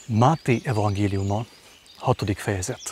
Máté evangéliuma, 6. fejezet.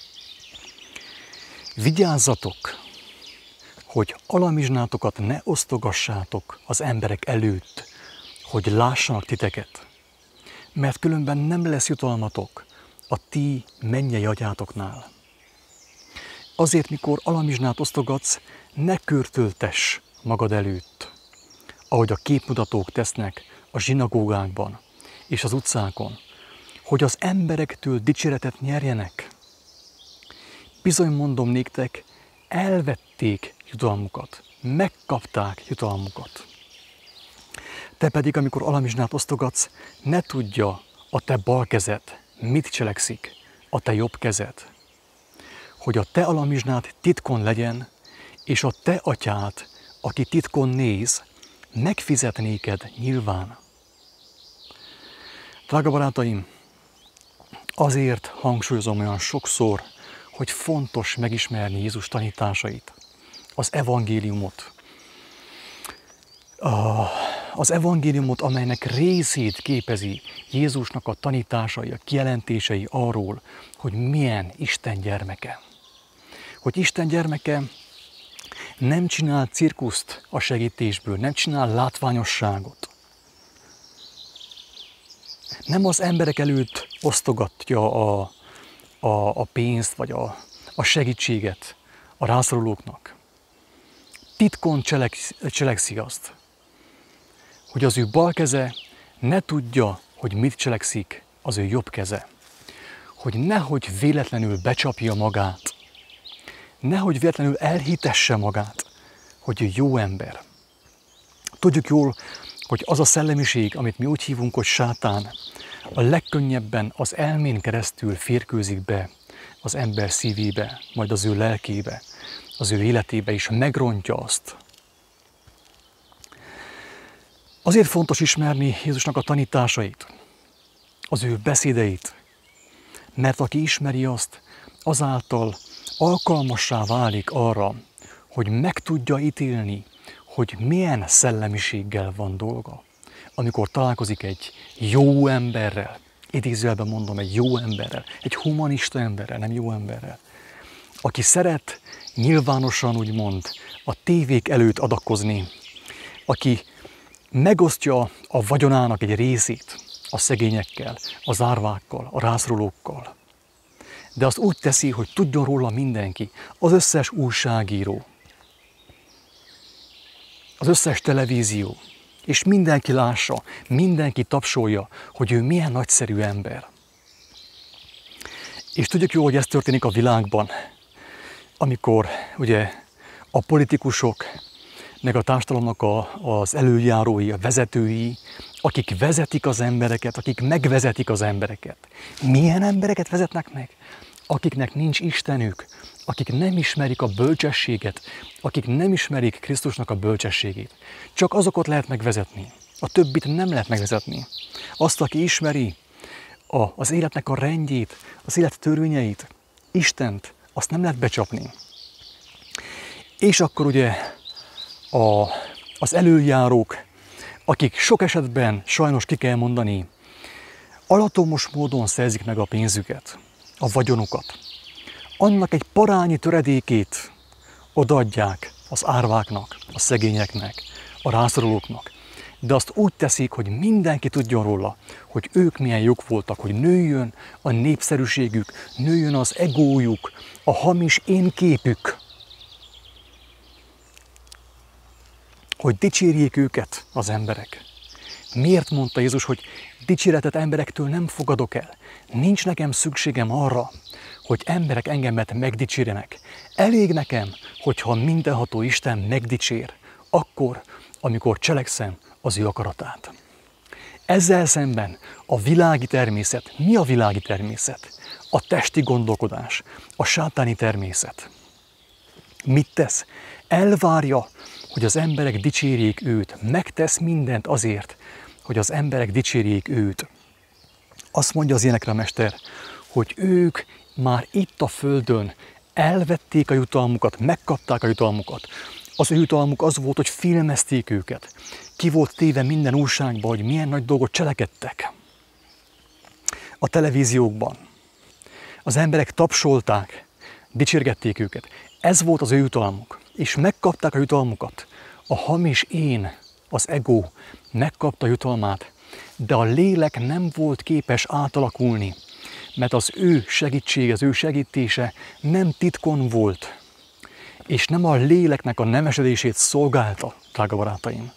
Vigyázzatok, hogy alamizsnátokat ne osztogassátok az emberek előtt, hogy lássanak titeket, mert különben nem lesz jutalmatok a ti mennyei atyátoknál. Azért, mikor alamizsnát osztogatsz, ne körtöltess magad előtt, ahogy a képmutatók tesznek a zsinagógákban és az utcákon, hogy az emberektől dicséretet nyerjenek. Bizony mondom néktek, elvették jutalmukat, megkapták jutalmukat. Te pedig, amikor alamizsnát osztogatsz, ne tudja a te bal kezed, mit cselekszik a te jobb kezed, hogy a te alamizsnád titkon legyen, és a te atyád, aki titkon néz, megfizet néked nyilván. Drága barátaim, azért hangsúlyozom olyan sokszor, hogy fontos megismerni Jézus tanításait, az evangéliumot. Az evangéliumot, amelynek részét képezi Jézusnak a tanításai, a kijelentései arról, hogy milyen Isten gyermeke. Hogy Isten gyermeke nem csinál cirkuszt a segítésből, nem csinál látványosságot. Nem az emberek előtt osztogatja a pénzt, vagy a segítséget a rászorulóknak. Titkon cselekszi azt, hogy az ő bal keze ne tudja, hogy mit cselekszik az ő jobb keze. Hogy nehogy véletlenül becsapja magát, nehogy véletlenül elhitesse magát, hogy ő jó ember. Tudjuk jól, hogy az a szellemiség, amit mi úgy hívunk, hogy sátán, a legkönnyebben az elmén keresztül férkőzik be az ember szívébe, majd az ő lelkébe, az ő életébe is, megrontja azt. Azért fontos ismerni Jézusnak a tanításait, az ő beszédeit, mert aki ismeri azt, azáltal alkalmassá válik arra, hogy meg tudja ítélni, hogy milyen szellemiséggel van dolga. Amikor találkozik egy jó emberrel, idézőjelben mondom, egy jó emberrel, egy humanista emberrel, nem jó emberrel, aki szeret nyilvánosan úgymond a tévék előtt adakozni, aki megosztja a vagyonának egy részét a szegényekkel, az árvákkal, a rászorulókkal. De azt úgy teszi, hogy tudjon róla mindenki, az összes újságíró, az összes televízió, és mindenki lássa, mindenki tapsolja, hogy ő milyen nagyszerű ember. És tudjuk jól, hogy ez történik a világban, amikor ugye a politikusok, meg a társadalomnak az előjárói, a vezetői, akik vezetik az embereket, akik megvezetik az embereket. Milyen embereket vezetnek meg? Akiknek nincs Istenük, akik nem ismerik a bölcsességet, akik nem ismerik Krisztusnak a bölcsességét. Csak azokat lehet megvezetni. A többit nem lehet megvezetni. Azt, aki ismeri az életnek a rendjét, az élet törvényeit, Istent, azt nem lehet becsapni. És akkor ugye az előjárók, akik sok esetben, sajnos ki kell mondani, alatomos módon szerzik meg a pénzüket, a vagyonukat. Annak egy parányi töredékét odaadják az árváknak, a szegényeknek, a rászorulóknak. De azt úgy teszik, hogy mindenki tudjon róla, hogy ők milyen jók voltak, hogy nőjön a népszerűségük, nőjön az egójuk, a hamis énképük. Hogy dicsérjék őket az emberek. Miért mondta Jézus, hogy dicséretet emberektől nem fogadok el? Nincs nekem szükségem arra, hogy emberek engemet megdicsérjenek. Elég nekem, hogyha mindenható Isten megdicsér, akkor, amikor cselekszem az ő akaratát. Ezzel szemben a világi természet, mi a világi természet? A testi gondolkodás, a sátáni természet. Mit tesz? Elvárja, hogy az emberek dicsérjék őt, megtesz mindent azért, hogy az emberek dicsérjék őt. Azt mondja az énekremester, hogy ők már itt a földön elvették a jutalmukat, megkapták a jutalmukat. Az ő jutalmuk az volt, hogy filmezték őket. Ki volt téve minden újságba, hogy milyen nagy dolgot cselekedtek. a televíziókban. Az emberek tapsolták, dicsérgették őket. Ez volt az ő jutalmuk, és megkapták a jutalmukat. A hamis én, az ego megkapta a jutalmát, de a lélek nem volt képes átalakulni, mert az ő segítsége, az ő segítése nem titkon volt, és nem a léleknek a nevesedését szolgálta, drága barátaim.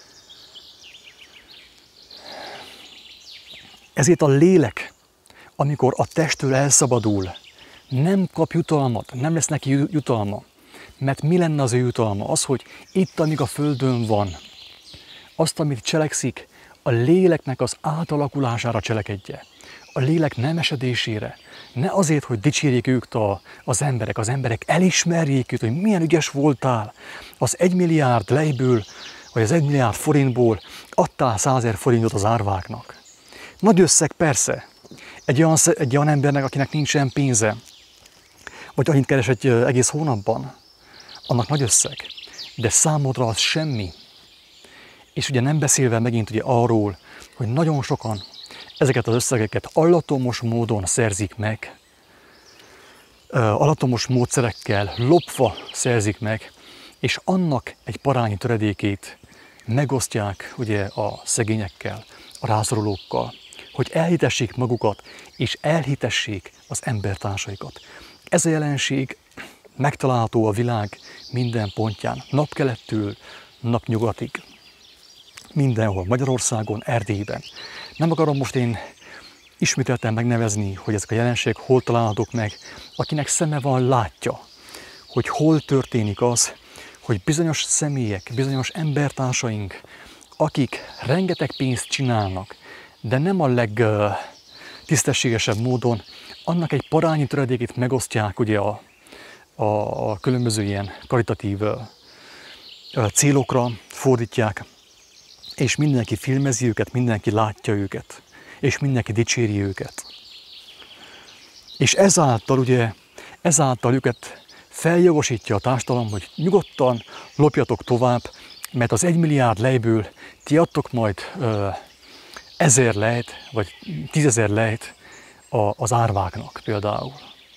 Ezért a lélek, amikor a testtől elszabadul, nem kap jutalmat, nem lesz neki jutalma. Mert mi lenne az ő jutalma? Az, hogy itt, amíg a földön van, azt, amit cselekszik, a léleknek az átalakulására cselekedje. A lélek nemesedésére. Ne azért, hogy dicsérjék őt az emberek elismerjék őt, hogy milyen ügyes voltál. Az 1 milliárd lejből, vagy az 1 milliárd forintból adtál 100 000 forintot az árváknak. Nagy összeg persze. Egy olyan embernek, akinek nincsen pénze, vagy annyit keres egy egész hónapban, annak nagy összeg. De számodra az semmi. És ugye nem beszélve megint ugye arról, hogy nagyon sokan ezeket az összegeket alattomos módon szerzik meg, alattomos módszerekkel lopva szerzik meg, és annak egy parányi töredékét megosztják ugye a szegényekkel, a rászorulókkal, hogy elhitessék magukat, és elhitessék az embertársaikat. Ez a jelenség megtalálható a világ minden pontján, napkelettől napnyugatig. Mindenhol, Magyarországon, Erdélyben. Nem akarom most én ismételten megnevezni, hogy ezek a jelenségek hol találhatók meg. Akinek szeme van, látja, hogy hol történik az, hogy bizonyos személyek, bizonyos embertársaink, akik rengeteg pénzt csinálnak, de nem a legtisztességesebb módon, annak egy parányi töredékét megosztják ugye a különböző ilyen karitatív célokra fordítják, és mindenki filmezi őket, mindenki látja őket, és mindenki dicséri őket. És ezáltal őket feljogosítja a társadalom, hogy nyugodtan lopjatok tovább, mert az 1 milliárd lejből ti adtok majd 1000 lejt, vagy 10 000 lejt az árváknak például.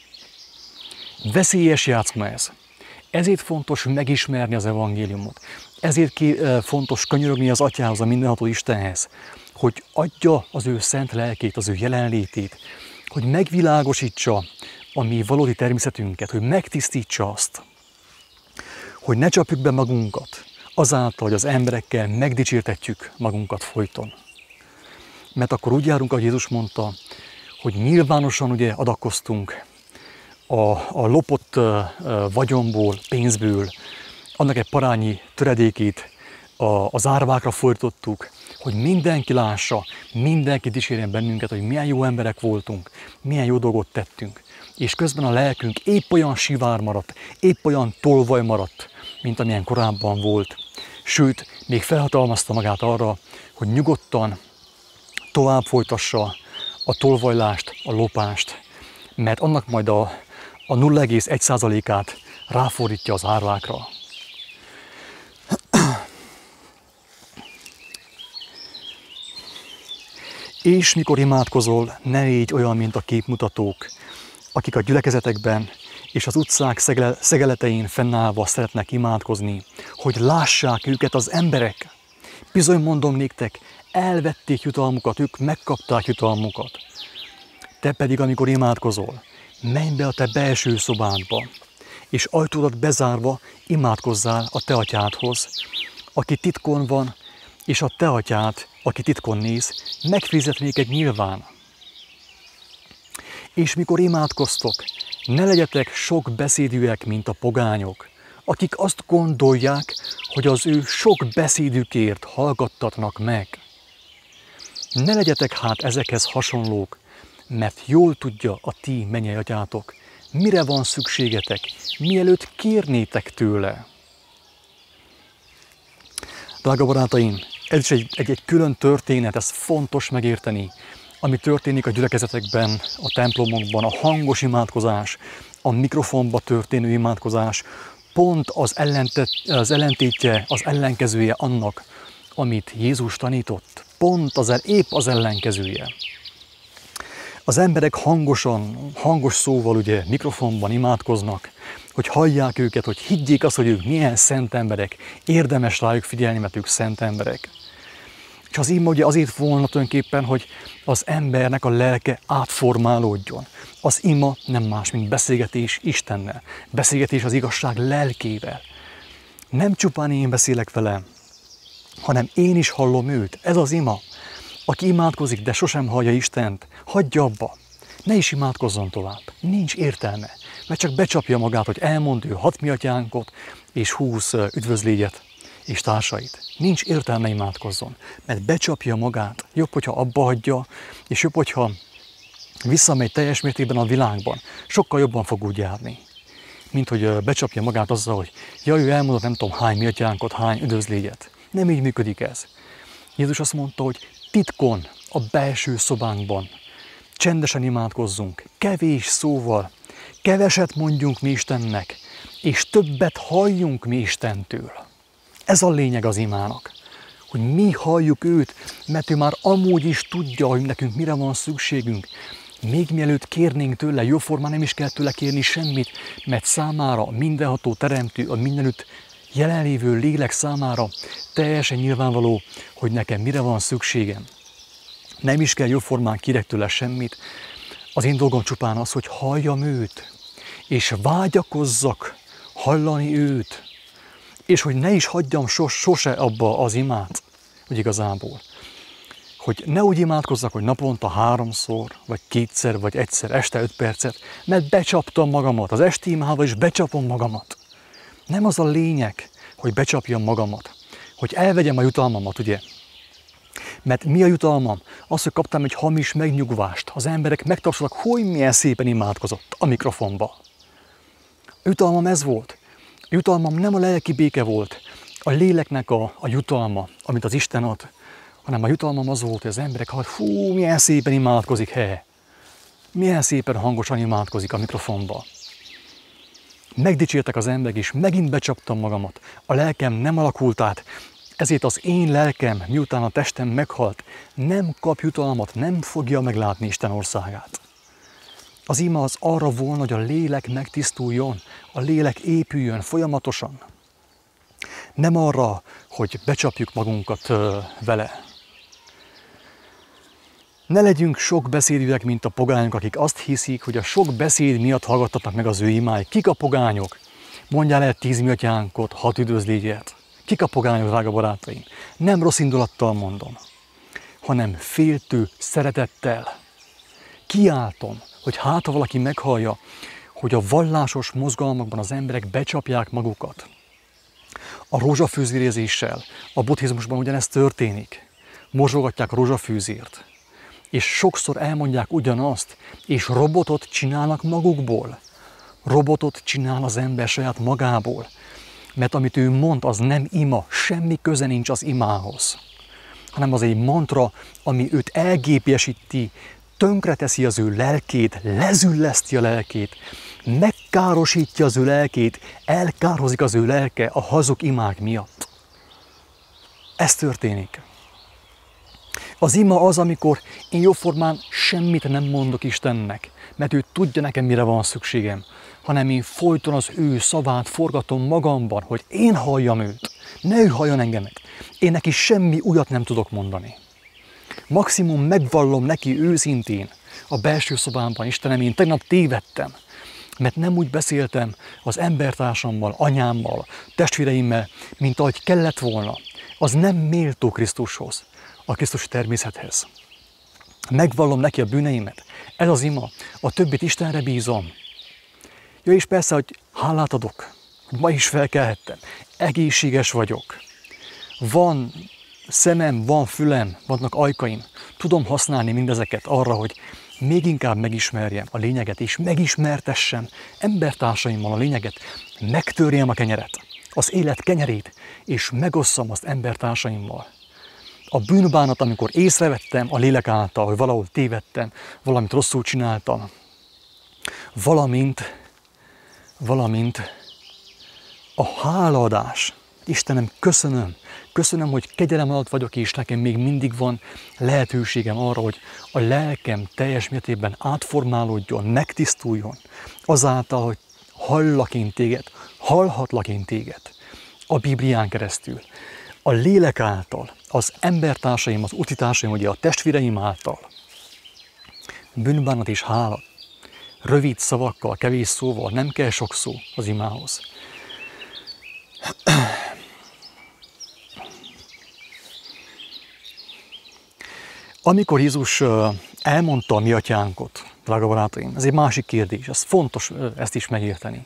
Veszélyes játszma ez. Ezért fontos megismerni az evangéliumot. Ezért fontos könyörögni az Atyához, a mindenható Istenhez, hogy adja az ő szent lelkét, az ő jelenlétét, hogy megvilágosítsa a mi valódi természetünket, hogy megtisztítsa azt, hogy ne csapjuk be magunkat azáltal, hogy az emberekkel megdicsértetjük magunkat folyton. Mert akkor úgy járunk, ahogy Jézus mondta, hogy nyilvánosan ugye adakoztunk a lopott vagyonból, pénzből, annak egy parányi töredékét az árvákra fordítottuk, hogy mindenki lássa, mindenki dicsérjen bennünket, hogy milyen jó emberek voltunk, milyen jó dolgot tettünk. És közben a lelkünk épp olyan sivár maradt, épp olyan tolvaj maradt, mint amilyen korábban volt. Sőt, még felhatalmazta magát arra, hogy nyugodtan tovább folytassa a tolvajlást, a lopást, mert annak majd a 0,1%-át ráfordítja az árvákra. És mikor imádkozol, ne légy olyan, mint a képmutatók, akik a gyülekezetekben és az utcák szegeletein fennállva szeretnek imádkozni, hogy lássák őket az emberek. Bizony mondom néktek, elvették jutalmukat, ők megkapták jutalmukat. Te pedig, amikor imádkozol, menj be a te belső szobádba, és ajtódat bezárva imádkozzál a te atyádhoz, aki titkon van, és a te atyád, aki titkon néz, megfizet néked nyilván. És mikor imádkoztok, ne legyetek sok beszédűek, mint a pogányok, akik azt gondolják, hogy az ő sok beszédükért hallgattatnak meg. Ne legyetek hát ezekhez hasonlók, mert jól tudja a ti mennyei atyátok, mire van szükségetek, mielőtt kérnétek tőle. Drága barátaim, ez is egy külön történet, ez fontos megérteni, ami történik a gyülekezetekben, a templomokban, a hangos imádkozás, a mikrofonba történő imádkozás, pont az ellentétje, az ellenkezője annak, amit Jézus tanított. Pont épp az ellenkezője. Az emberek hangosan, hangos szóval ugye mikrofonban imádkoznak, hogy hallják őket, hogy higgyék azt, hogy ők milyen szent emberek, érdemes rájuk figyelni, mert ők szent emberek. És az ima ugye azért volna tulajdonképpen, hogy az embernek a lelke átformálódjon. Az ima nem más, mint beszélgetés Istennel, beszélgetés az igazság lelkével. Nem csupán én beszélek vele, hanem én is hallom őt. Ez az ima. Aki imádkozik, de sosem hallja Istent, hagyja abba. Ne is imádkozzon tovább. Nincs értelme. Mert csak becsapja magát, hogy elmond ő 6 mi atyánkot és 20 üdvözlégyet és társait. Nincs értelme imádkozzon, mert becsapja magát. Jobb, hogyha abba hagyja, és jobb, hogyha visszamegy teljes mértékben a világban. Sokkal jobban fog úgy járni, mint hogy becsapja magát azzal, hogy jaj, ő elmondott nem tudom hány mi atyánkot, hány üdvözlégyet. Nem így működik ez. Jézus azt mondta, hogy titkon, a belső szobánkban csendesen imádkozzunk, kevés szóval, keveset mondjunk mi Istennek, és többet halljunk mi Istentől. Ez a lényeg az imának, hogy mi halljuk őt, mert ő már amúgy is tudja, hogy nekünk mire van szükségünk. Még mielőtt kérnénk tőle, jóformán nem is kell tőle kérni semmit, mert számára a mindenható teremtő, a mindenütt jelenlévő lélek számára teljesen nyilvánvaló, hogy nekem mire van szükségem. Nem is kell jóformán kérek tőle semmit. Az én dolgom csupán az, hogy halljam őt, és vágyakozzak hallani őt, és hogy ne is hagyjam sose abba az imát, hogy igazából. Hogy ne úgy imádkozzak, hogy naponta 3-szor, vagy 2-szer, vagy 1-szer, este 5 percet, mert becsaptam magamat, az esti imával is becsapom magamat. Nem az a lényeg, hogy becsapjam magamat, hogy elvegyem a jutalmamat, ugye? Mert mi a jutalmam? Az, hogy kaptam egy hamis megnyugvást. Az emberek megtapsoltak, hogy milyen szépen imádkozott a mikrofonba. A jutalmam ez volt. A jutalmam nem a lelki béke volt, a léleknek a jutalma, amit az Isten ad, hanem a jutalmam az volt, hogy az emberek, hú, milyen szépen imádkozik, milyen szépen hangosan imádkozik a mikrofonba. Megdicsértek az emberek, és megint becsaptam magamat. A lelkem nem alakult át, ezért az én lelkem, miután a testem meghalt, nem kap jutalmat, nem fogja meglátni Isten országát. Az ima az arra volna, hogy a lélek megtisztuljon, a lélek épüljön folyamatosan. Nem arra, hogy becsapjuk magunkat vele. Ne legyünk sok beszédűek, mint a pogányok, akik azt hiszik, hogy a sok beszéd miatt hallgattatnak meg az ő imáik. Kik a pogányok? Mondjál el 10 mi atyánkot, 6 üdvözlégyet. Kik a pogányok, drága barátaim? Nem rossz indulattal mondom, hanem féltő szeretettel. Kiáltom, hogy hát ha valaki meghallja, hogy a vallásos mozgalmakban az emberek becsapják magukat. A rózsafűzérézéssel, a buddhizmusban ugyanezt történik. Mosogatják a rózsafűzért. És sokszor elmondják ugyanazt, és robotot csinálnak magukból. Robotot csinál az ember saját magából. Mert amit ő mond, az nem ima, semmi köze nincs az imához. Hanem az egy mantra, ami őt elgépesíti, tönkreteszi az ő lelkét, lezülleszti a lelkét, megkárosítja az ő lelkét, elkározik az ő lelke a hazug imák miatt. Ez történik. Az ima az, amikor én jóformán semmit nem mondok Istennek, mert ő tudja nekem, mire van szükségem, hanem én folyton az ő szavát forgatom magamban, hogy én halljam őt, ne ő halljon engemet. Én neki semmi újat nem tudok mondani. Maximum megvallom neki őszintén a belső szobámban, Istenem, én tegnap tévedtem, mert nem úgy beszéltem az embertársammal, anyámmal, testvéreimmel, mint ahogy kellett volna. Az nem méltó Krisztushoz, a Krisztusi természethez. Megvallom neki a bűneimet. Ez az ima. A többit Istenre bízom. Ja, és persze, hogy hálát adok, hogy ma is felkelhettem. Egészséges vagyok. Van szemem, van fülem, vannak ajkaim. Tudom használni mindezeket arra, hogy még inkább megismerjem a lényeget, és megismertessem embertársaimmal a lényeget, megtörjem a kenyeret, az élet kenyerét, és megosszam azt embertársaimmal. A bűnbánat, amikor észrevettem a lélek által, hogy valahol tévedtem, valamit rosszul csináltam, valamint a hálaadás. Istenem, Köszönöm, hogy kegyelem alatt vagyok, és nekem még mindig van lehetőségem arra, hogy a lelkem teljes mértékben átformálódjon, megtisztuljon, azáltal, hogy hallak én téged, hallhatlak én téged a Biblián keresztül, a lélek által, az embertársaim, az utitársaim, ugye a testvéreim által. Bűnbánat és hála, rövid szavakkal, kevés szóval, nem kell sok szó az imához. Amikor Jézus elmondta a mi atyánkot, drága barátaim, ez egy másik kérdés, ez fontos ezt is megérteni.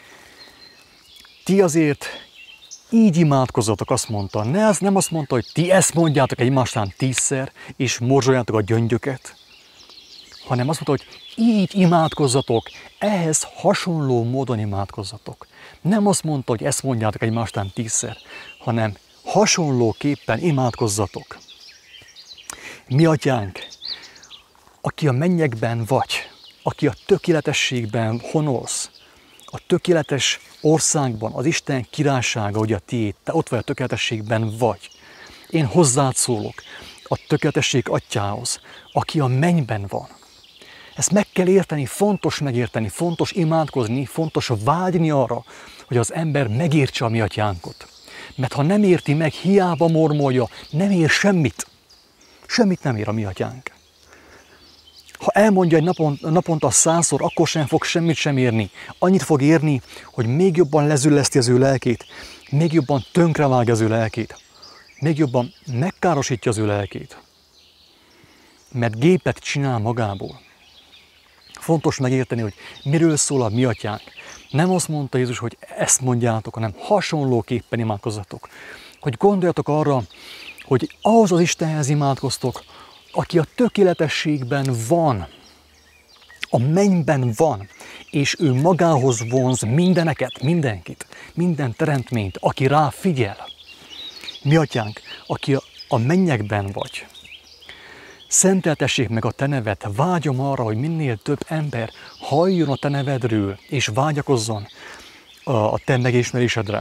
Ti azért így imádkozzatok, azt mondta, nem azt mondta, hogy ti ezt mondjátok egymásnál 10-szer, és morzsoljátok a gyöngyöket, hanem azt mondta, hogy így imádkozzatok, ehhez hasonló módon imádkozzatok. Nem azt mondta, hogy ezt mondjátok egymásnál 10-szer, hanem hasonlóképpen imádkozzatok. Mi atyánk, aki a mennyekben vagy, aki a tökéletességben honolsz, a tökéletes országban, az Isten királysága, ugye a tiéd, te ott vagy a tökéletességben vagy. Én hozzád szólok a tökéletesség atyához, aki a mennyben van. Ezt meg kell érteni, fontos megérteni, fontos imádkozni, fontos vágyni arra, hogy az ember megértse a mi atyánkot. Mert ha nem érti meg, hiába mormolja, nem ér semmit. Semmit nem ér a mi atyánk. Ha elmondja egy naponta 100-szor, akkor sem fog semmit sem érni. Annyit fog érni, hogy még jobban lezülleszti az ő lelkét, még jobban tönkrevágja az ő lelkét, még jobban megkárosítja az ő lelkét. Mert gépet csinál magából. Fontos megérteni, hogy miről szól a mi atyánk. Nem azt mondta Jézus, hogy ezt mondjátok, hanem hasonlóképpen imádkozzatok. Hogy gondoljatok arra, hogy ahhoz az Istenhez imádkoztok, aki a tökéletességben van, a mennyben van, és ő magához vonz mindeneket, mindenkit, minden teremtményt, aki rá figyel. Mi atyánk, aki a mennyekben vagy. Szenteltessék meg a te neved, vágyom arra, hogy minél több ember halljon a te nevedről, és vágyakozzon a te megismerésedre.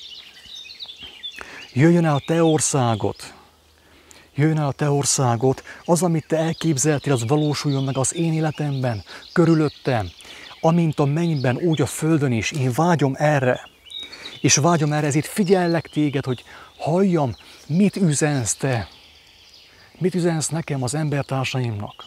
Jöjjön el a te országod, jöjjön el a te országod, az, amit te elképzeltél, az valósuljon meg az én életemben, körülöttem, amint a mennyben, úgy a földön is. Én vágyom erre, és vágyom erre, ezért figyellek téged, hogy halljam, mit üzensz te, mit üzensz nekem, az embertársaimnak.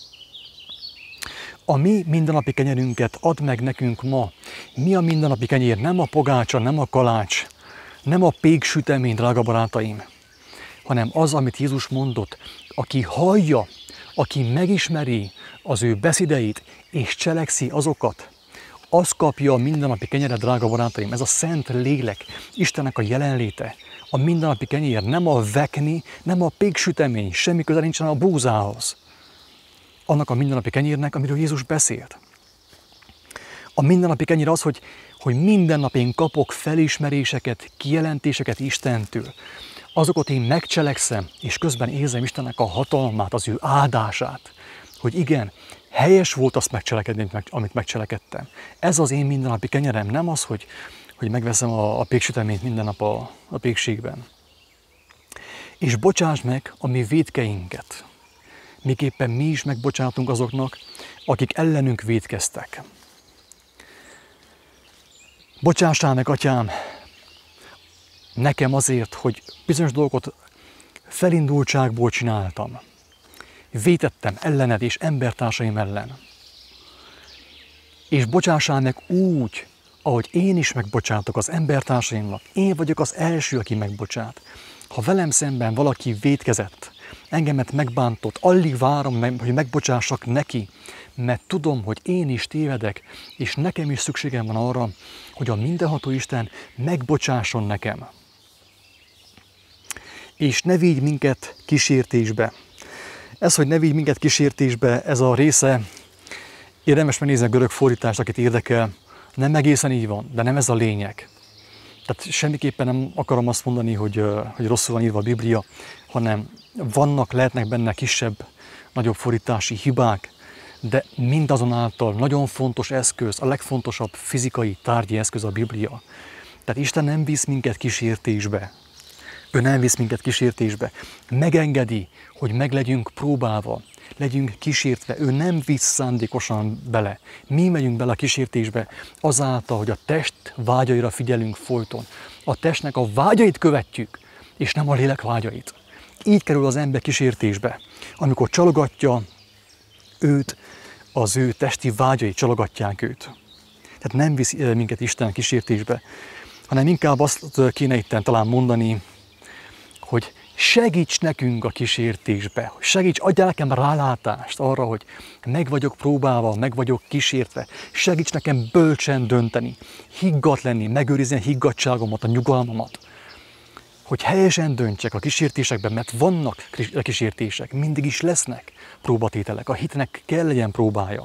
A mi mindennapi kenyerünket add meg nekünk ma. Mi a mindennapi kenyér? Nem a pogácsa, nem a kalács, nem a péksütemény, drága barátaim, hanem az, amit Jézus mondott, aki hallja, aki megismeri az ő beszédeit, és cselekszi azokat, az kapja a mindennapi kenyeret, drága barátaim. Ez a szent lélek, Istennek a jelenléte. A mindennapi kenyér nem a vekni, nem a péksütemény, semmi köze nincsen a búzához. Annak a mindennapi kenyérnek, amiről Jézus beszélt. A mindennapi kenyér az, hogy minden nap én kapok felismeréseket, kijelentéseket Istentől. Azokat én megcselekszem, és közben érzem Istennek a hatalmát, az ő áldását. Hogy igen, helyes volt azt megcselekedni, amit megcselekedtem. Ez az én mindennapi kenyerem, nem az, hogy megveszem a péksüteményt minden nap a pékségben. És bocsáss meg a mi vétkeinket. Miképpen mi is megbocsátunk azoknak, akik ellenünk vétkeztek. Bocsássál meg, atyám, nekem azért, hogy bizonyos dolgokat felindultságból csináltam. Vétettem ellened és embertársaim ellen. És bocsássál meg úgy, ahogy én is megbocsátok az embertársaimnak. Én vagyok az első, aki megbocsát. Ha velem szemben valaki vétkezett, engemet megbántott, alig várom, hogy megbocsássak neki, mert tudom, hogy én is tévedek, és nekem is szükségem van arra, hogy a mindenható Isten megbocsásson nekem. És ne vigy minket kísértésbe. Ez, hogy ne vigy minket kísértésbe, ez a része, érdemes megnézni a görög fordítást, akit érdekel, nem egészen így van, de nem ez a lényeg. Tehát semmiképpen nem akarom azt mondani, hogy rosszul van írva a Biblia, hanem lehetnek benne kisebb, nagyobb fordítási hibák, de mindazonáltal nagyon fontos eszköz, a legfontosabb fizikai, tárgyi eszköz a Biblia. Tehát Isten nem visz minket kísértésbe, Ő nem visz minket kísértésbe. Megengedi, hogy meg legyünk próbálva, legyünk kísértve. Ő nem visz szándékosan bele. Mi megyünk bele a kísértésbe azáltal, hogy a test vágyaira figyelünk folyton. A testnek a vágyait követjük, és nem a lélek vágyait. Így kerül az ember kísértésbe, amikor csalogatja őt, az ő testi vágyai csalogatják őt. Tehát nem visz minket Isten kísértésbe, hanem inkább azt kéne itten talán mondani, hogy segíts nekünk a kísértésbe, segíts, adjál nekem rálátást arra, hogy meg vagyok próbálva, meg vagyok kísértve, segíts nekem bölcsen dönteni, higgadt lenni, megőrizni a higgadtságomat, a nyugalmamat, hogy helyesen döntsek a kísértésekben, mert vannak kísértések, mindig is lesznek próbatételek, a hitnek kell legyen próbája.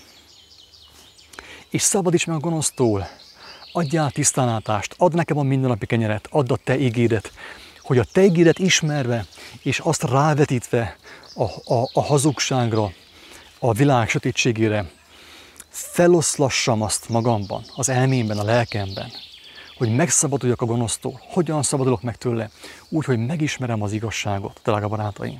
És szabadíts meg a gonosztól, adjál tisztánlátást, add nekem a mindennapi kenyeret, add a te ígédet, hogy a te ígédet ismerve, és azt rávetítve a hazugságra, a világ sötétségére, feloszlassam azt magamban, az elmémben, a lelkemben, hogy megszabaduljak a gonosztól. Hogyan szabadulok meg tőle? Úgy, hogy megismerem az igazságot, drága barátaim.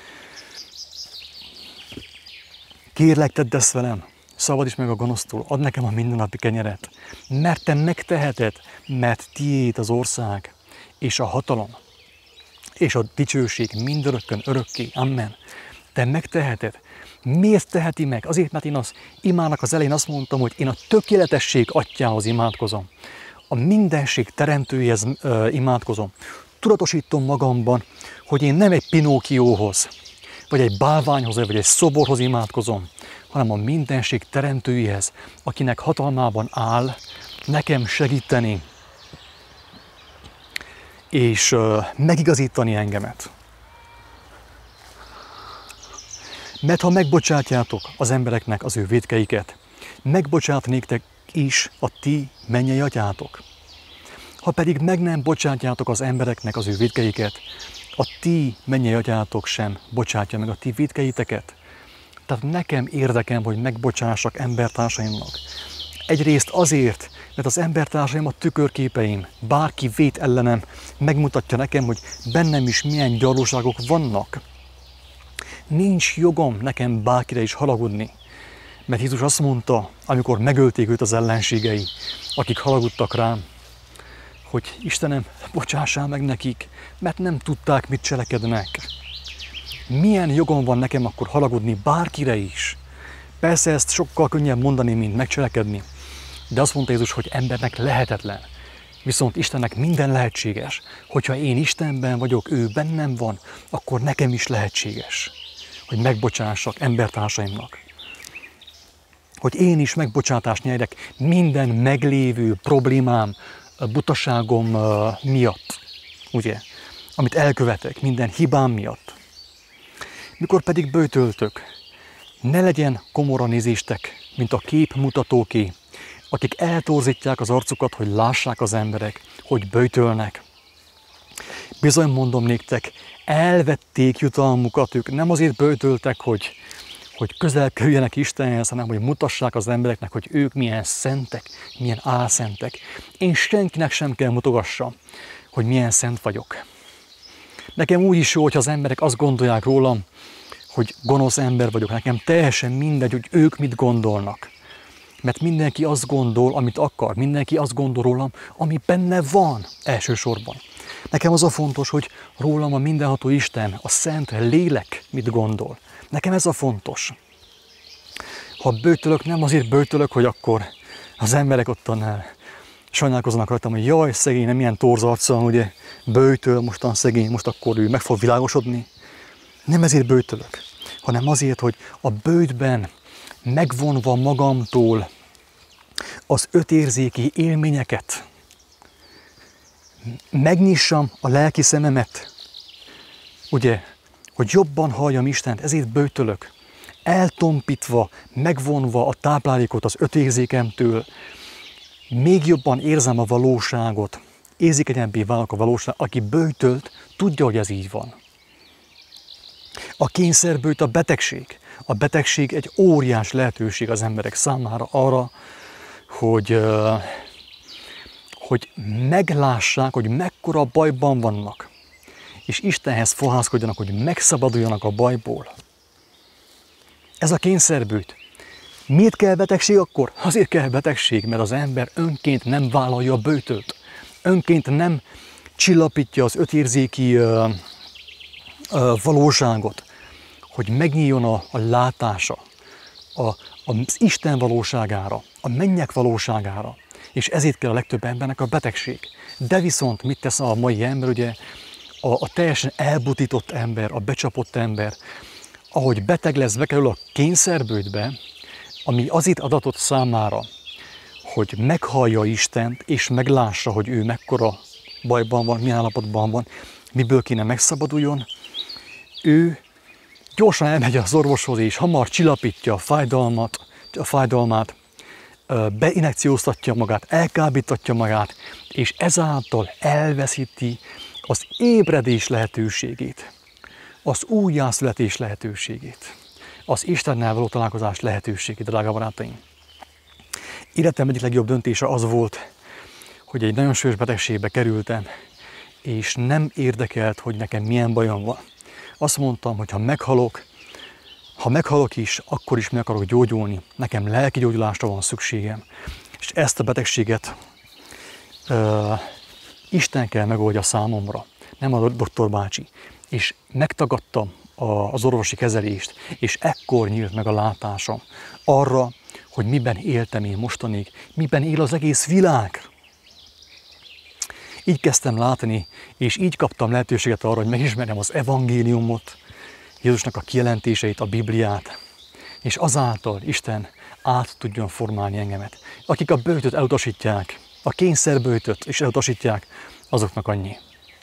Kérlek, tedd ezt velem, szabadíts meg a gonosztól, add nekem a mindennapi kenyeret, mert te megteheted, mert tiéd az ország, és a hatalom, és a dicsőség mindörökkön, örökké. Amen. Te megteheted. Miért teheti meg? Azért, mert én az imának az elején azt mondtam, hogy én a tökéletesség atyához imádkozom. A mindenség teremtőjéhez imádkozom. Tudatosítom magamban, hogy én nem egy Pinókióhoz, vagy egy bálványhoz, vagy egy szoborhoz imádkozom, hanem a mindenség teremtőjéhez, akinek hatalmában áll nekem segíteni, és megigazítani engemet. Mert ha megbocsátjátok az embereknek az ő vétkeiket, megbocsát néktek is a ti mennyei atyátok. Ha pedig meg nem bocsátjátok az embereknek az ő vétkeiket, a ti mennyei atyátok sem bocsátja meg a ti vétkeiteket. Tehát nekem érdekem, hogy megbocsássak embertársaimnak. Egyrészt azért, mert az embertársaim a tükörképeim, bárki vét ellenem, megmutatja nekem, hogy bennem is milyen gyarlóságok vannak. Nincs jogom nekem bárkire is haragudni. Mert Jézus azt mondta, amikor megölték őt az ellenségei, akik haragudtak rám, hogy Istenem, bocsássál meg nekik, mert nem tudták, mit cselekednek. Milyen jogom van nekem akkor haragudni bárkire is? Persze ezt sokkal könnyebb mondani, mint megcselekedni. De azt mondta Jézus, hogy embernek lehetetlen. Viszont Istennek minden lehetséges. Hogyha én Istenben vagyok, ő bennem van, akkor nekem is lehetséges, hogy megbocsássak embertársaimnak. Hogy én is megbocsátást nyerjek minden meglévő problémám, butaságom miatt, ugye, amit elkövetek, minden hibám miatt. Mikor pedig böjtöltök, ne legyen komora nézéstek, mint a képmutatóké, akik eltorzítják az arcukat, hogy lássák az emberek, hogy böjtölnek. Bizony mondom néktek, elvették jutalmukat, ők nem azért böjtöltek, hogy közel kerüljenek Istenhez, hanem hogy mutassák az embereknek, hogy ők milyen szentek, milyen álszentek. Én senkinek sem kell mutogassam, hogy milyen szent vagyok. Nekem úgy is jó, hogyha az emberek azt gondolják rólam, hogy gonosz ember vagyok. Nekem teljesen mindegy, hogy ők mit gondolnak. Mert mindenki azt gondol, amit akar. Mindenki azt gondol rólam, ami benne van elsősorban. Nekem az a fontos, hogy rólam a mindenható Isten, a Szent Lélek mit gondol. Nekem ez a fontos. Ha böjtölök, nem azért böjtölök, hogy akkor az emberek ottan sajnálkoznak rajtam, hogy jaj, szegény, nem ilyen torz arccal, ugye böjtöl, mostan szegény, most akkor ő meg fog világosodni. Nem ezért böjtölök, hanem azért, hogy a böjtben megvonva magamtól az ötérzéki élményeket, megnyissam a lelki szememet, ugye, hogy jobban halljam Istent, ezért böjtölök, eltompítva, megvonva a táplálékot az ötérzékemtől, még jobban érzem a valóságot, érzékenyebbé válok a valóság, aki böjtölt, tudja, hogy ez így van. A kényszerböjt a betegség. A betegség egy óriás lehetőség az emberek számára arra, hogy meglássák, hogy mekkora bajban vannak. és Istenhez fohászkodjanak, hogy megszabaduljanak a bajból. Ez a kényszerbűt. Miért kell betegség akkor? Azért kell betegség, mert az ember önként nem vállalja a böjtölt. Önként nem csillapítja az ötérzéki valóságot, hogy megnyíljon a látása az Isten valóságára, a mennyek valóságára. És ezért kell a legtöbb embernek a betegség. De viszont mit tesz a mai ember, ugye a teljesen elbutított ember, a becsapott ember, ahogy beteg lesz, bekerül a kényszerbőtbe, ami azért adatott számára, hogy meghallja Istent, és meglássa, hogy ő mekkora bajban van, milyen állapotban van, miből kéne megszabaduljon, ő gyorsan elmegy az orvoshoz, és hamar csillapítja a fájdalmát, beinekcióztatja magát, elkábítatja magát, és ezáltal elveszíti az ébredés lehetőségét, az újjászületés lehetőségét, az Istennel való találkozás lehetőségét, drága barátaim. Életem egyik legjobb döntése az volt, hogy egy nagyon súlyos betegségbe kerültem, és nem érdekelt, hogy nekem milyen bajom van. Azt mondtam, hogy ha meghalok is, akkor is meg akarok gyógyulni. Nekem lelki gyógyulásra van szükségem. És ezt a betegséget Isten kell megoldja számomra, nem a doktor bácsi. És megtagadtam az orvosi kezelést, és ekkor nyílt meg a látásom arra, hogy miben éltem én mostanig, miben él az egész világ. Így kezdtem látni, és így kaptam lehetőséget arra, hogy megismerjem az evangéliumot, Jézusnak a kijelentéseit, a Bibliát, és azáltal Isten át tudjon formálni engemet. Akik a böjtöt elutasítják, a kényszerböjtöt is elutasítják, azoknak annyi.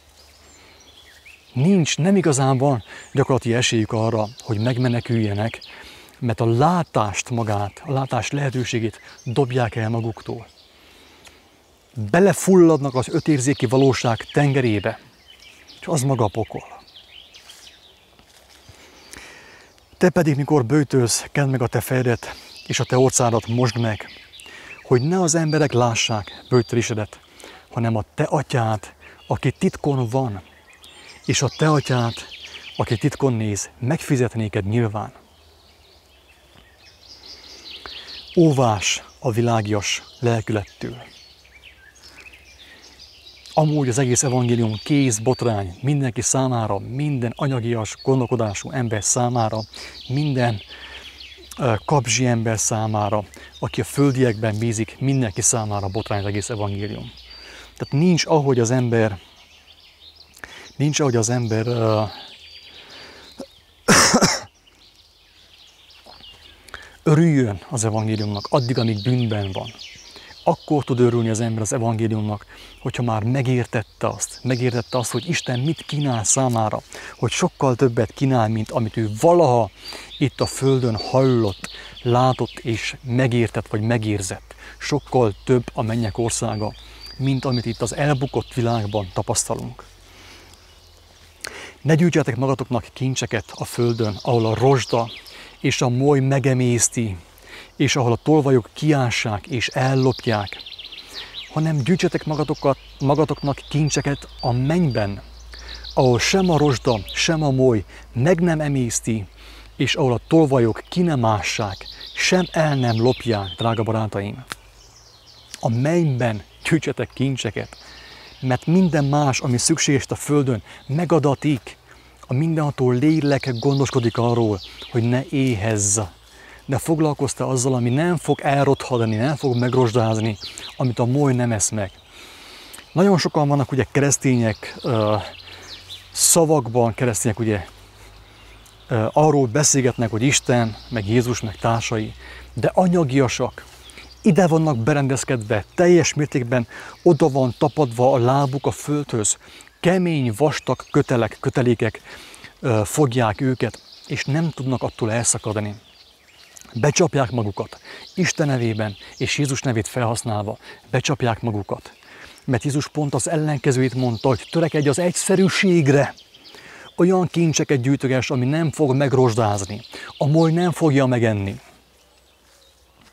Nem igazán van gyakorlati esélyük arra, hogy megmeneküljenek, mert a látást magát, a látás lehetőségét dobják el maguktól. Belefulladnak az ötérzéki valóság tengerébe, és az maga a pokol. Te pedig, mikor böjtölsz, kend meg a te fejedet, és a te orcádat mosd meg, hogy ne az emberek lássák böjtölésedet, hanem a te atyád, aki titkon van, és a te atyád, aki titkon néz, megfizet néked nyilván. Óvás a világias lelkülettől. Amúgy az egész evangélium kész botrány mindenki számára, minden anyagias gondolkodású ember számára, minden kapzsi ember számára, aki a földiekben bízik, mindenki számára botrány az egész evangélium. Tehát nincs, ahogy az ember örüljön az evangéliumnak, addig, amíg bűnben van. Akkor tud örülni az ember az evangéliumnak, hogyha már megértette azt, hogy Isten mit kínál számára, hogy sokkal többet kínál, mint amit ő valaha itt a földön hallott, látott és megértett vagy megérzett. Sokkal több a mennyek országa, mint amit itt az elbukott világban tapasztalunk. Ne gyűjtsetek magatoknak kincseket a földön, ahol a rozsda és a moly megemészti, és ahol a tolvajok kiássák és ellopják, hanem gyűjtsetek magatoknak kincseket a mennyben, ahol sem a rozsda, sem a moly meg nem emészti, és ahol a tolvajok ki nem ássák, sem el nem lopják, drága barátaim. A mennyben gyűjtsetek kincseket, mert minden más, ami szükséges a földön, megadatik. A mindenható lélek gondoskodik arról, hogy ne éhezz, de foglalkozta azzal, ami nem fog elrothadni, nem fog megrozsdázni, amit a moly nem esz meg. Nagyon sokan vannak ugye keresztények, szavakban keresztények ugye arról beszélgetnek, hogy Isten, meg Jézus, meg társai, de anyagiasak. Ide vannak berendezkedve, teljes mértékben oda van tapadva a lábuk a földhöz. Kemény, vastag kötelékek fogják őket, és nem tudnak attól elszakadni. Becsapják magukat, Isten nevében és Jézus nevét felhasználva, becsapják magukat. Mert Jézus pont az ellenkezőjét mondta, hogy törekedj az egyszerűségre. Olyan kincseket gyűjtögess, ami nem fog megrozsdázni, a moly nem fogja megenni.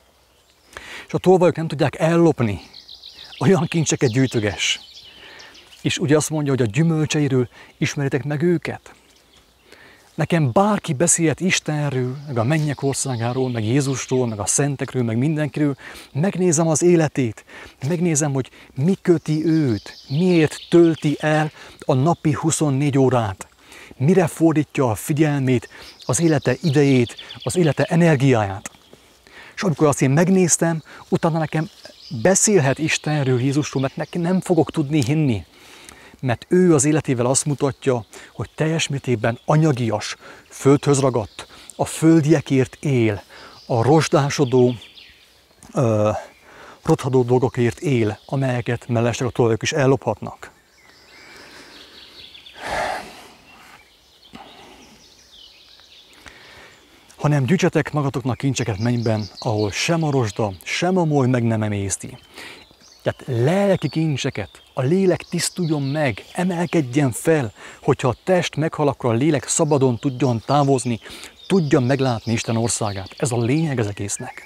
És a tolvajok nem tudják ellopni, olyan kincseket gyűjtögess, És ugye azt mondja, hogy a gyümölcseiről ismeritek meg őket. Nekem bárki beszélhet Istenről, meg a mennyek országáról, meg Jézusról, meg a szentekről, meg mindenkiről, megnézem az életét, megnézem, hogy mi köti őt, miért tölti el a napi 24 órát, mire fordítja a figyelmét, az élete idejét, az élete energiáját. És amikor azt én megnéztem, utána nekem beszélhet Istenről, Jézusról, mert neki nem fogok tudni hinni. Mert ő az életével azt mutatja, hogy teljes mértékben anyagias, földhöz ragadt, a földiekért él, a rozsdásodó, rothadó dolgokért él, amelyeket mellesleg a tulajok is ellophatnak. Hanem gyűjtsetek magatoknak kincseket mennyben, ahol sem a rozsda, sem a moly meg nem emészti. Tehát lelki kincseket, a lélek tisztuljon meg, emelkedjen fel, hogyha a test meghal, akkor a lélek szabadon tudjon távozni, tudjon meglátni Isten országát. Ez a lényeg az egésznek.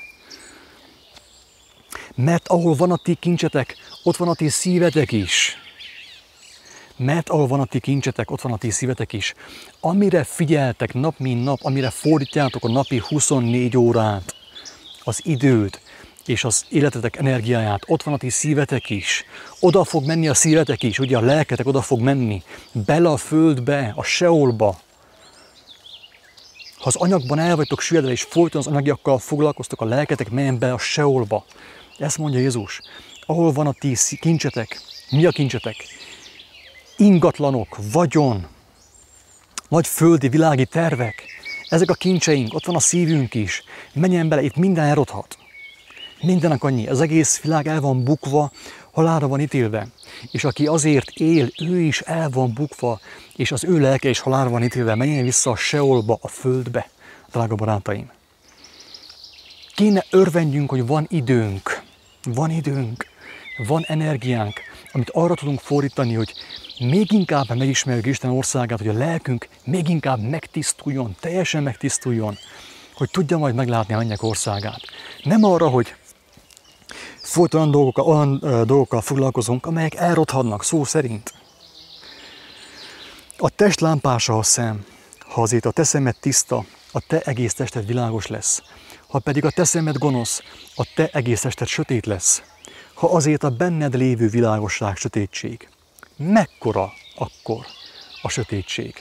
Mert ahol van a ti kincsetek, ott van a ti szívetek is. Mert ahol van a ti kincsetek, ott van a ti szívetek is. Amire figyeltek nap mint nap, amire fordítjátok a napi 24 órát, az időt, és az életetek energiáját, ott van a ti szívetek is. Oda fog menni a szívetek is, ugye a lelketek oda fog menni, bele a földbe, a seolba. Ha az anyagban el vagytok süllyedve, és folyton az anyagiakkal foglalkoztok, a lelketek menjen be a seolba. Ezt mondja Jézus. Ahol van a ti kincsetek, mi a kincsetek? Ingatlanok, vagyon, nagy földi, világi tervek. Ezek a kincseink, ott van a szívünk is. Menjen bele, itt minden elrothat. Mindenek annyi, az egész világ el van bukva, halálra van ítélve. És aki azért él, ő is el van bukva, és az ő lelke is halálra van ítélve. Menjen vissza a seolba, a földbe, drága barátaim. Kéne örvendjünk, hogy van időnk, van energiánk, amit arra tudunk fordítani, hogy még inkább megismerjük Isten országát, hogy a lelkünk még inkább megtisztuljon, teljesen megtisztuljon, hogy tudja majd meglátni a mennyek országát. Nem arra, hogy folyton olyan dolgokkal foglalkozunk, amelyek elrothadnak szó szerint. A test lámpása a szem, ha azért a te szemed tiszta, a te egész tested világos lesz. Ha pedig a te szemed gonosz, a te egész tested sötét lesz. Ha azért a benned lévő világosság sötétség. Mekkora akkor a sötétség?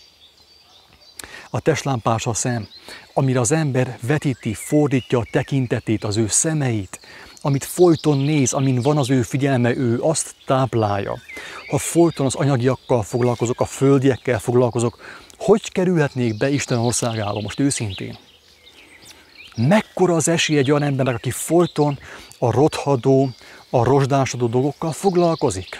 A testlámpás a szem, amire az ember vetíti, fordítja a tekintetét, az ő szemeit, amit folyton néz, amin van az ő figyelme, ő azt táplálja. Ha folyton az anyagiakkal foglalkozok, a földiekkel foglalkozok, hogy kerülhetnék be Isten országába most őszintén? Mekkora az esély egy olyan embernek, aki folyton a rothadó, a rozsdásodó dolgokkal foglalkozik?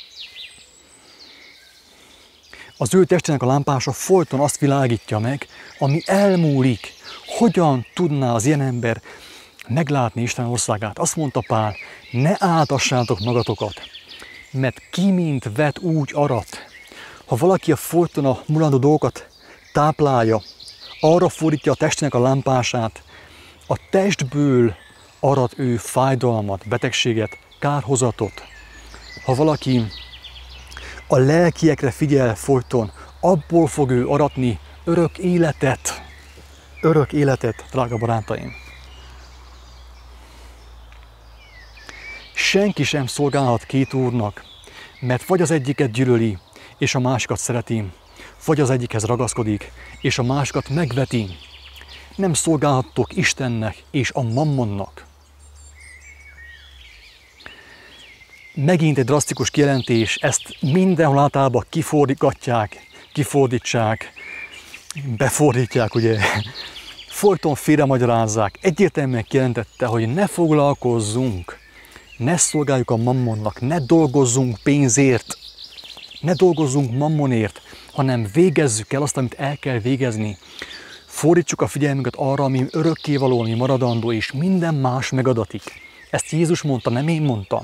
Az ő testének a lámpása folyton azt világítja meg, ami elmúlik. Hogyan tudná az ilyen ember meglátni Isten országát? Azt mondta Pál, ne áltassátok magatokat, mert ki mint vet, úgy arat. Ha valaki a folyton a mulandó dolgokat táplálja, arra fordítja a testének a lámpását, a testből arat ő fájdalmat, betegséget, kárhozatot. Ha valaki a lelkiekre figyel folyton, abból fog ő aratni örök életet. Örök életet, drága barátaim. Senki sem szolgálhat két úrnak, mert vagy az egyiket gyűlöli, és a másikat szereti, vagy az egyikhez ragaszkodik, és a másikat megveti. Nem szolgálhattok Istennek és a mammonnak. Megint egy drasztikus kijelentés, ezt mindenhol általában kifordítsák, befordítják, ugye, folyton félremagyarázzák. Egyértelműen kijelentette, hogy ne foglalkozzunk, ne szolgáljuk a mammonnak, ne dolgozzunk pénzért, ne dolgozzunk mammonért, hanem végezzük el azt, amit el kell végezni. Fordítsuk a figyelmünket arra, ami örökkévaló, ami maradandó, és minden más megadatik. Ezt Jézus mondta, nem én mondtam.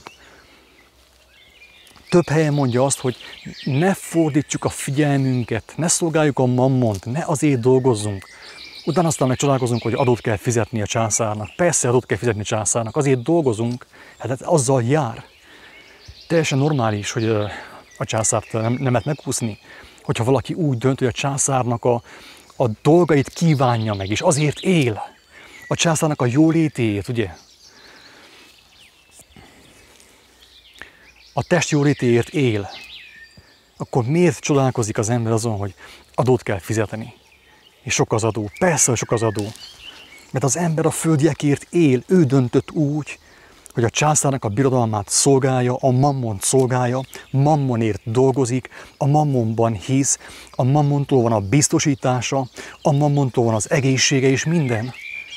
Több helyen mondja azt, hogy ne fordítsuk a figyelmünket, ne szolgáljuk a mammont, ne azért dolgozzunk. Utána aztán megcsodálkozunk, hogy adót kell fizetni a császárnak. Persze adót kell fizetni a császárnak, azért dolgozunk, hát azzal jár. Teljesen normális, hogy a császárt nem lehet megúszni. Hogyha valaki úgy dönt, hogy a császárnak a dolgait kívánja meg, és azért él. A császárnak a jólétéért, ugye? A test jólétéért él. Akkor miért csodálkozik az ember azon, hogy adót kell fizetni? És sok az adó. Persze, hogy sok az adó. Mert az ember a földiekért él. Ő döntött úgy, hogy a császárnak a birodalmát szolgálja, a mammont szolgálja, mammonért dolgozik, a mammonban hisz, a mammontól van a biztosítása, a mammontól van az egészsége és minden.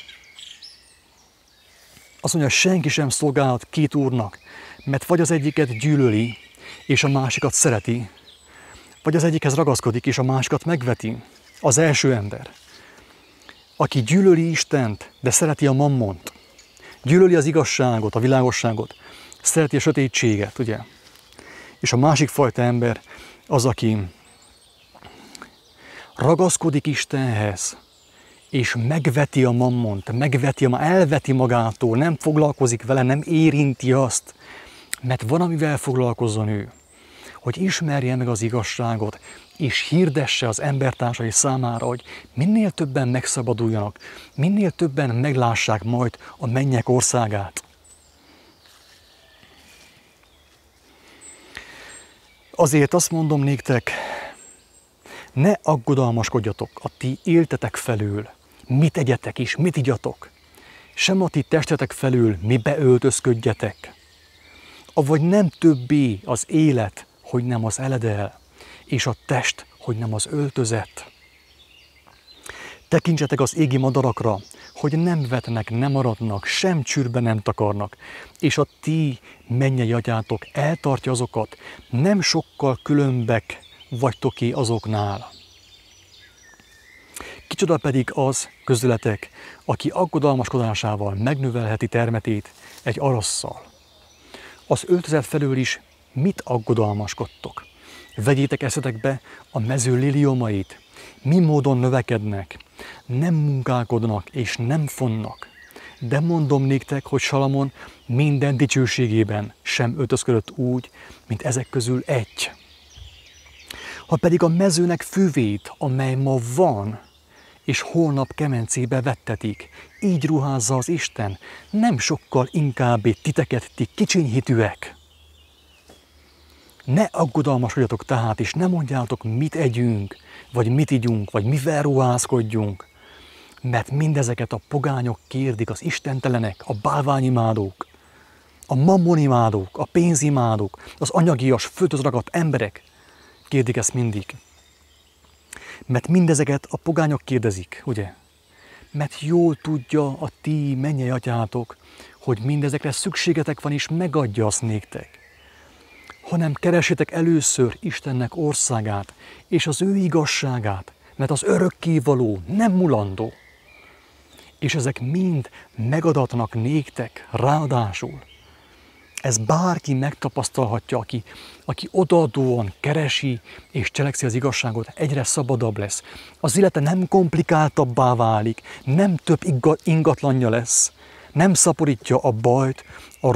Azt mondja, senki sem szolgálhat két úrnak, mert vagy az egyiket gyűlöli, és a másikat szereti, vagy az egyikhez ragaszkodik, és a másikat megveti. Az első ember, aki gyűlöli Istent, de szereti a mammont, gyűlöli az igazságot, a világosságot, szereti a sötétséget, ugye? És a másik fajta ember az, aki ragaszkodik Istenhez, és megveti a mammont, elveti magától, nem foglalkozik vele, nem érinti azt, mert van, amivel foglalkozzon ő, hogy ismerje meg az igazságot, és hirdesse az embertársai számára, hogy minél többen megszabaduljanak, minél többen meglássák majd a mennyek országát. Azért azt mondom néktek, ne aggodalmaskodjatok a ti éltetek felől, mit egyetek és mit igyatok, sem a ti testetek felül, mibe öltözködjetek. Avagy nem többé az élet, hogy nem az eledel, és a test, hogy nem az öltözet. Tekintsetek az égi madarakra, hogy nem vetnek, nem aratnak, sem csűrbe nem takarnak, és a ti mennyei atyátok eltartja azokat, nem sokkal különbek vagytok ki azoknál. Kicsoda pedig az közületek, aki aggodalmaskodásával megnövelheti termetét egy arasszal. Az öltözet felől is mit aggodalmaskodtok? Vegyétek eszetekbe a mező liliomait, mi módon növekednek, nem munkálkodnak és nem fonnak. De mondom néktek, hogy Salamon minden dicsőségében sem öltözködött úgy, mint ezek közül egy. Ha pedig a mezőnek füvét, amely ma van, és holnap kemencébe vettetik, így ruházza az Isten, nem sokkal inkább titeket, ti kicsinyhitűek. Ne aggodalmaskodjatok tehát, és ne mondjátok, mit együnk, vagy mit igyunk, vagy mivel ruházkodjunk, mert mindezeket a pogányok kérdik, az istentelenek, a bálványimádók, a mammonimádók, a pénzimádók, az anyagias, földhöz ragadt emberek kérdik ezt mindig. Mert mindezeket a pogányok kérdezik, ugye? Mert jól tudja a ti mennyei atyátok, hogy mindezekre szükségetek van, és megadja azt néktek. Hanem keresétek először Istennek országát, és az ő igazságát, mert az örökkévaló nem mulandó. És ezek mind megadatnak néktek, ráadásul. Ez bárki megtapasztalhatja, aki odaadóan keresi és cselekszi az igazságot, egyre szabadabb lesz. Az élete nem komplikáltabbá válik, nem több ingatlanja lesz, nem szaporítja a bajt, a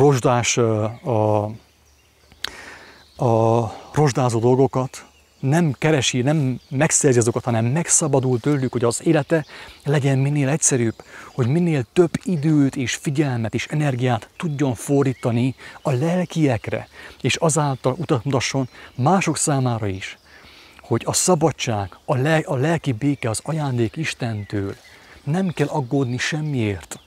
rozsdázó dolgokat, nem keresi, nem megszerzi azokat, hanem megszabadul tőlük, hogy az élete legyen minél egyszerűbb, hogy minél több időt és figyelmet és energiát tudjon fordítani a lelkiekre, és azáltal utat mutasson mások számára is, hogy a szabadság, a lelki béke az ajándék Istentől. Nem kell aggódni semmiért.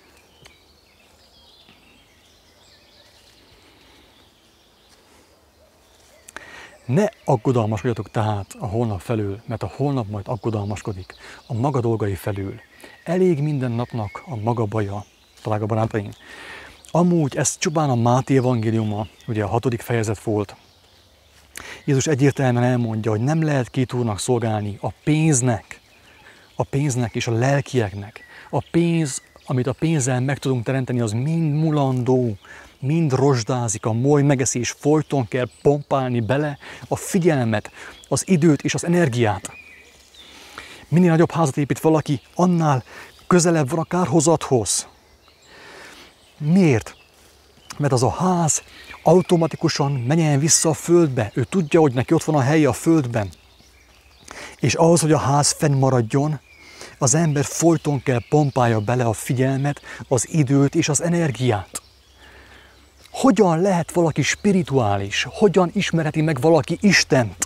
Ne aggodalmaskodjatok tehát a holnap felől, mert a holnap majd aggodalmaskodik a maga dolgai felül. Elég minden napnak a maga baja, drága barátaim. Amúgy ez csupán a Máté evangéliuma, ugye a 6. fejezet volt. Jézus egyértelműen elmondja, hogy nem lehet két úrnak szolgálni, a pénznek és a lelkieknek. A pénz, amit a pénzzel meg tudunk teremteni, az mind mulandó, mind rozsdázik, a moly megeszés, folyton kell pompálni bele a figyelmet, az időt és az energiát. Minél nagyobb házat épít valaki, annál közelebb van a kárhozathoz. Miért? Mert az a ház automatikusan menjen vissza a földbe. Ő tudja, hogy neki ott van a helye a földben. És ahhoz, hogy a ház fennmaradjon, az ember folyton kell pompálja bele a figyelmet, az időt és az energiát. Hogyan lehet valaki spirituális? Hogyan ismerheti meg valaki Istent?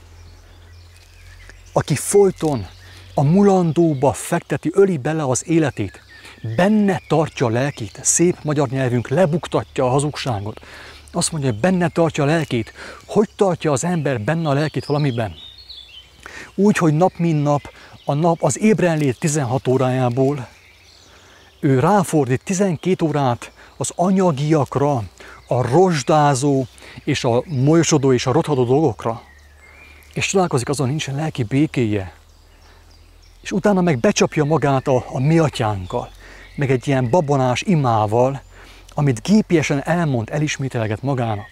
Aki folyton a mulandóba fekteti, öli bele az életét, benne tartja a lelkét, szép magyar nyelvünk lebuktatja a hazugságot. Azt mondja, hogy benne tartja a lelkét. Hogy tartja az ember benne a lelkét valamiben? Úgy, hogy nap mint nap, az ébrenlét 16 órájából ő ráfordít 12 órát az anyagiakra, a rozsdázó és a molyosodó és a rothadó dolgokra. És találkozik azon, nincsen lelki békéje. És utána meg becsapja magát a mi atyánkkal, meg egy ilyen babonás imával, amit gépiesen elmond, elismételget magának.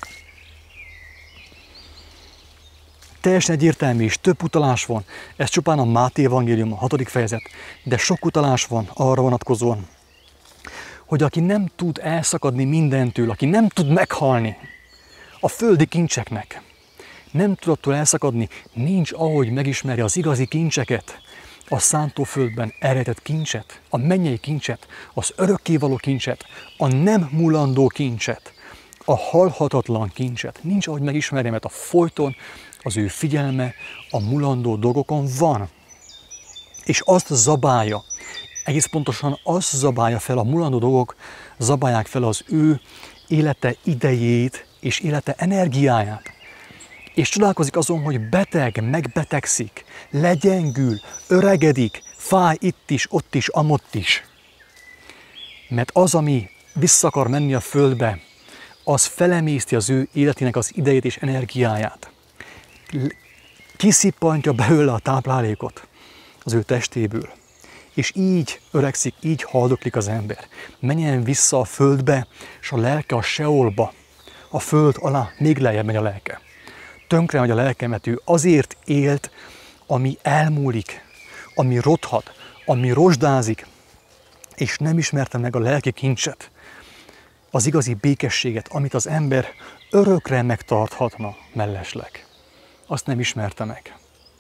Teljesen egyértelmű és több utalás van. Ez csupán a Máté evangélium, a 6. fejezet, de sok utalás van arra vonatkozóan, hogy aki nem tud elszakadni mindentől, aki nem tud meghalni a földi kincseknek, nem tud attól elszakadni, nincs ahogy megismerje az igazi kincseket, a szántóföldben elrejtett kincset, a mennyei kincset, az örökkévaló kincset, a nem mulandó kincset, a halhatatlan kincset. Nincs ahogy megismerje, mert a folyton az ő figyelme a mulandó dolgokon van. És azt zabálja, egész pontosan azt zabálja fel, a mulandó dolgok zabálják fel az ő élete idejét és élete energiáját. És csodálkozik azon, hogy beteg, megbetegszik, legyengül, öregedik, fáj itt is, ott is, amott is. Mert az, ami vissza akar menni a földbe, az felemészti az ő életének az idejét és energiáját. Kiszippantja belőle a táplálékot az ő testéből. És így öregszik, így haldoklik az ember. Menjen vissza a földbe, és a lelke a seolba, a föld alá még lejjebb megy a lelke. Tönkre megy a lelke, mert ő azért élt, ami elmúlik, ami rothat, ami rozsdázik, és nem ismerte meg a lelki kincset, az igazi békességet, amit az ember örökre megtarthatna mellesleg. Azt nem ismerte meg.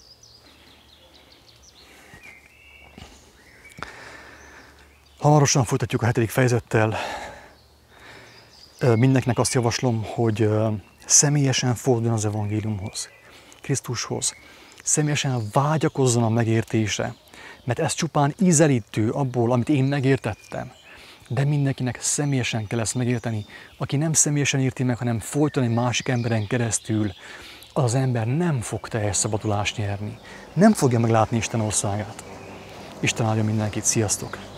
Hamarosan folytatjuk a 7. fejezettel. Mindenkinek azt javaslom, hogy személyesen forduljon az evangéliumhoz, Krisztushoz. Személyesen vágyakozzon a megértésre, mert ez csupán ízelítő abból, amit én megértettem. De mindenkinek személyesen kell ezt megérteni. Aki nem személyesen érti meg, hanem folyton egy másik emberen keresztül, az ember nem fog teljes szabadulást nyerni. Nem fogja meglátni Isten országát. Isten áldja mindenkit, sziasztok!